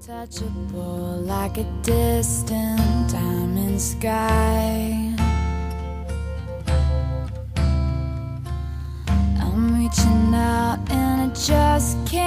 Untouchable like a distant diamond sky. I'm reaching out and I just can't